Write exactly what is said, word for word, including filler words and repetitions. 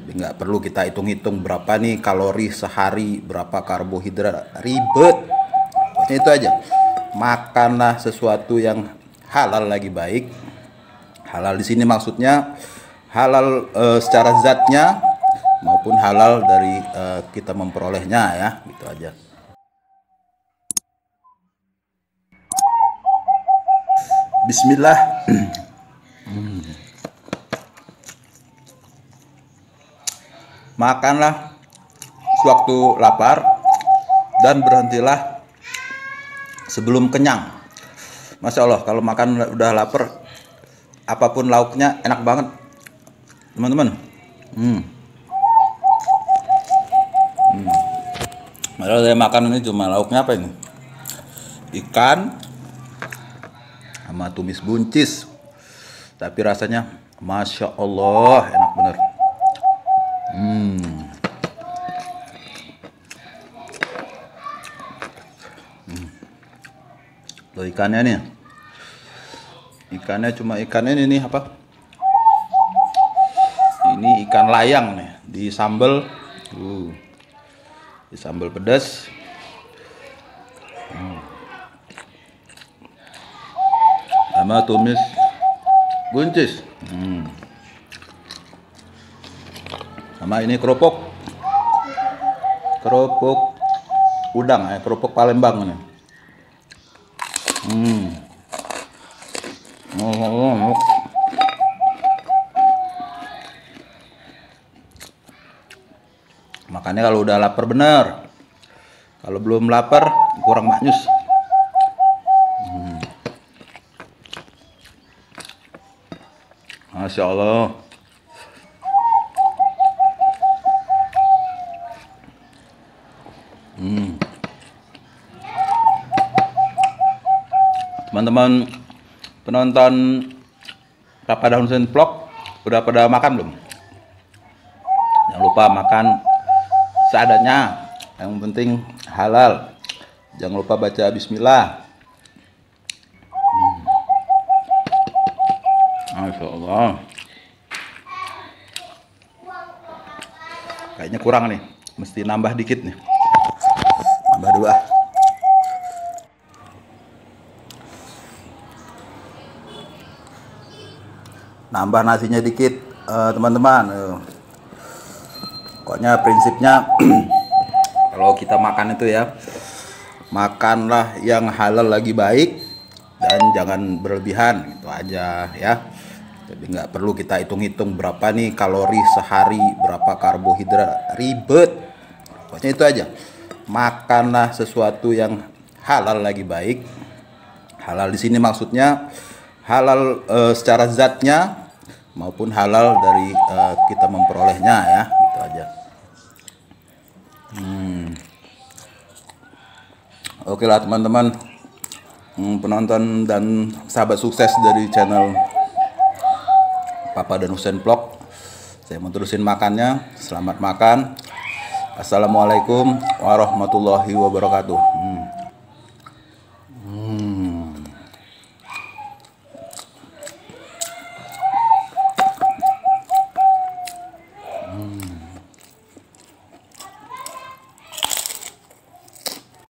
Jadi nggak perlu kita hitung-hitung berapa nih kalori sehari, berapa karbohidrat, ribet. Pokoknya itu aja. Makanlah sesuatu yang halal lagi baik. Halal di sini maksudnya halal e, secara zatnya maupun halal dari e, kita memperolehnya ya, gitu aja. Bismillah. hmm. Makanlah sewaktu lapar dan berhentilah sebelum kenyang. Masya Allah, kalau makan udah lapar, apapun lauknya enak banget, teman-teman. Hmm. Hmm. Padahal saya makan ini cuma lauknya apa ini? Ikan sama tumis buncis, tapi rasanya Masya Allah enak bener. Hmm. Hmm. Loh, ikannya nih, ikannya cuma ikannya ini nih apa? Ini ikan layang nih, di sambal, uh, di sambal pedas. Hmm. Sama tumis buncis. Hmm. Sama ini kerupuk, kerupuk udang ya, kerupuk Palembang ini. Hmm. Oh, oh, oh. Makanya kalau udah lapar bener, kalau belum lapar kurang maknyus. Hmm. Masya Allah. Hmm. Teman-teman penonton Papa Dan Husein Vlog udah pada makan belum? Jangan lupa makan seadanya, yang penting halal. Jangan lupa baca bismillah. Hmm. Masya Allah. Kayaknya kurang nih, mesti nambah dikit nih. Nambah dua. Nambah nasinya dikit, teman-teman. Uh, Pokoknya prinsipnya kalau kita makan itu ya, makanlah yang halal lagi baik dan jangan berlebihan, itu aja ya. Jadi nggak perlu kita hitung-hitung berapa nih kalori sehari, berapa karbohidrat, ribet. Pokoknya itu aja. Makanlah sesuatu yang halal lagi baik. Halal di sini maksudnya halal e, secara zatnya maupun halal dari e, kita memperolehnya ya, gitu aja. Hmm. Oke lah teman-teman, hmm, penonton dan sahabat sukses dari channel Papa Dan Husein Vlog, saya mau terusin makannya. Selamat makan. Assalamualaikum warahmatullahi wabarakatuh. Hmm.